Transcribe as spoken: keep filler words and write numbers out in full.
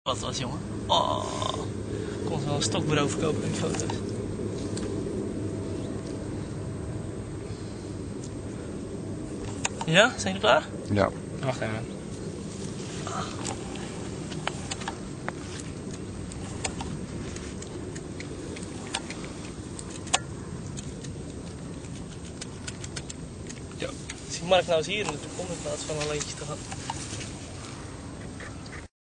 Wat was, jongen? Oh, ik kon wel een stokbureau verkopen met foto's. Ja, zijn jullie klaar? Ja. Wacht even. Ja. Zie Mark nou eens hier in de toekomst in plaats van een leentje te gaan.